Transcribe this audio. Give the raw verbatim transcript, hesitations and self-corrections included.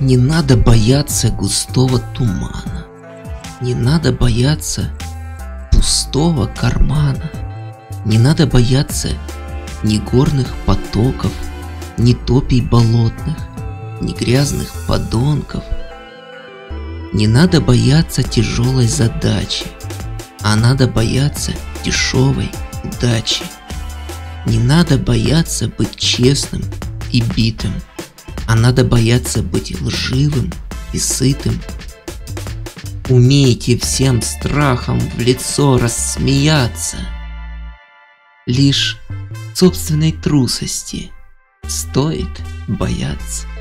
Не надо бояться густого тумана, не надо бояться пустого кармана, не надо бояться ни горных потоков, ни топий болотных, ни грязных подонков. Не надо бояться тяжелой задачи, а надо бояться дешевой удачи. Не надо бояться быть честным и битым, а надо бояться быть лживым и сытым. Умейте всем страхом в лицо рассмеяться. Лишь собственной трусости стоит бояться.